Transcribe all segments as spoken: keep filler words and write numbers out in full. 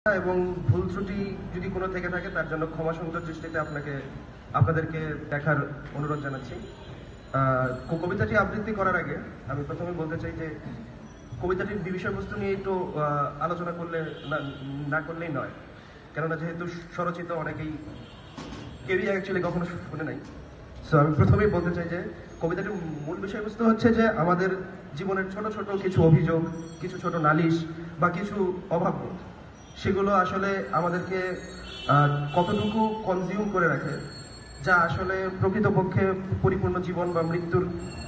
এবং ভুল ত্রুটি যদি কোনো থেকে থাকে তার জন্য ক্ষমা সুন্দর দৃষ্টিতে আপনাকে আপনাদেরকে দেখার অনুরোধ জানাচ্ছি। কবিতাটি আবৃত্তি করার আগে আমি প্রথমে বলতে চাই যে কবিতাটির বিষয়বস্তু নিয়ে একটু আলোচনা করলে না করলেই নয়, কেননা যেহেতু স্বরচিত অনেকেই কেউই অ্যাকচুয়ালি কখনো শুনে নাই। সো আমি প্রথমেই বলতে চাই যে কবিতাটির মূল বিষয়বস্তু হচ্ছে যে আমাদের জীবনের ছোট ছোট কিছু অভিযোগ, কিছু ছোট নালিশ বা কিছু অভাববোধ, সেগুলো আসলে আমাদেরকে কতটুকু কনজিউম করে রাখে, যা আসলে প্রকৃতপক্ষে পরিপূর্ণ জীবন বা মৃত্যুর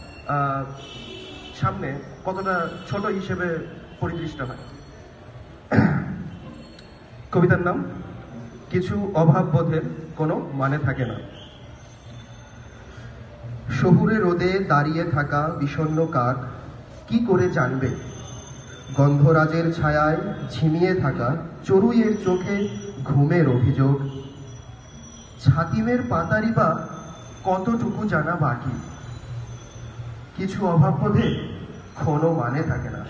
সামনে কতটা ছোট হিসেবে পরিদৃষ্ট হয়। কবিতার নাম কিছু অভাববোধের কোনো মানে থাকে না। শহুরে রোদে দাঁড়িয়ে থাকা বিষণ্ণ কাক কি করে জানবে গন্ধরাজের ছায়ায় ঝিমিয়ে থাকা চড়ুইয়ের চোখে ঘুমের অভিযোগ? ছাতিমের পাতারি বা কতটুকু জানা বাকি? কিছু অভাববোধে কোনো মানে থাকে না।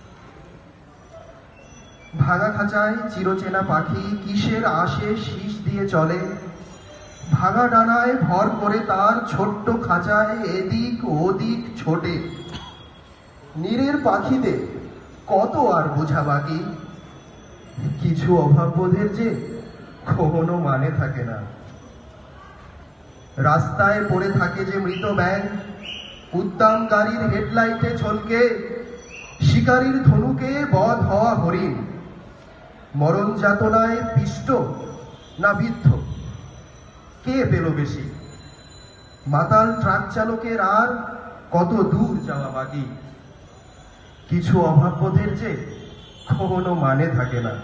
ভাঙা খাঁচায় চিরচেনা পাখি কিসের আশে শীষ দিয়ে চলে, ভাঙা ডানায় ভর করে তার ছোট্ট খাঁচায় এদিক ওদিক ছোটে। নীরের পাখিদের কত আর বোঝা বাকি? কিছু অভাববোধের যে কোনো মানে থাকে না। রাস্তায় পড়ে থাকে যে মৃত ব্যাঙ, উদ্দাম গাড়ির হেডলাইটে ছলকে, শিকারীর ধনুকে বধ হওয়া হরিণ, মরণ যাতনায় পিষ্ট না বিদ্ধ, কে পেল বেশি? মাতাল ট্রাক চালকের আর কত দূর যাওয়া বাকি? কিছু অভাববোধের যে কোনো মানে থাকে না।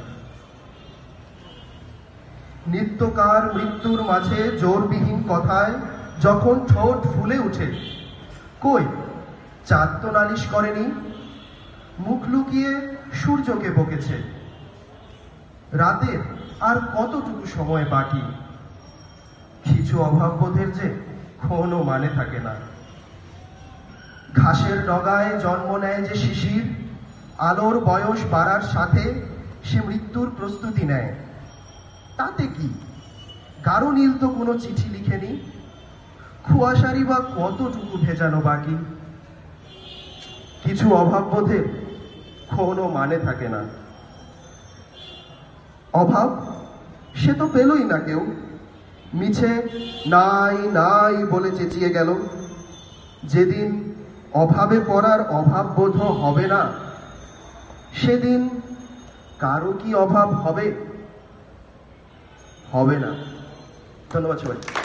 নিত্যকার মৃত্যুর মাঝে জোরবিহীন কথায় যখন ঠোঁট ফুলে উঠে, কই চাঁদ তো নালিশ করেনি, মুখ লুকিয়ে সূর্যকে বকেছে। রাতের আর কতটুকু সময় বাকি? কিছু অভাববোধের যে কোনো মানে থাকে না। ঘাসের ডগায় জন্ম নেয় যে শিশির, আলোর বয়স বাড়ার সাথে সে মৃত্যুর প্রস্তুতি নেয়। তাতে কি? গাঢ় নীল তো কোনো চিঠি লিখেনি, কুয়াশারি বা কতটুকু ভেজানো বাকি? কিছু অভাববোধের কোনো মানে থাকে না। অভাব সে তো পেলই না কেউ, মিছে নাই নাই বলে চেঁচিয়ে গেল। যেদিন অভাবে পড়ার অভাববোধ হবে না, সেদিন কারো কি অভাব হবে? হবে না। ধন্যবাদ সবাই।